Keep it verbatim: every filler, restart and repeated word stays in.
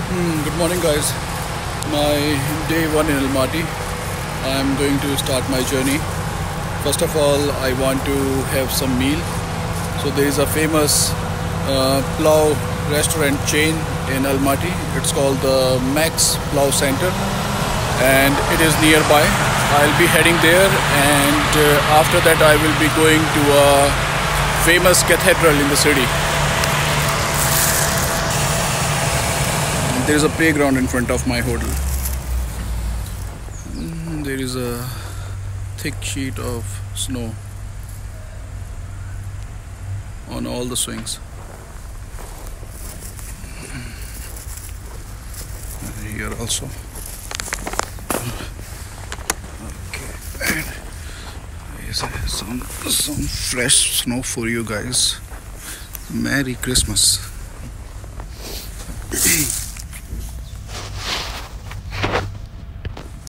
Hmm, good morning, guys. My day one in Almaty. I'm going to start my journey. First of all, I want to have some meal. So there is a famous uh, plow restaurant chain in Almaty. It's called the Max Plow Center, and it is nearby. I'll be heading there, and uh, after that I will be going to a famous cathedral in the city. There is a playground in front of my hotel. Mm, there is a thick sheet of snow on all the swings. And here also. Okay, and here's some some fresh snow for you guys. Merry Christmas.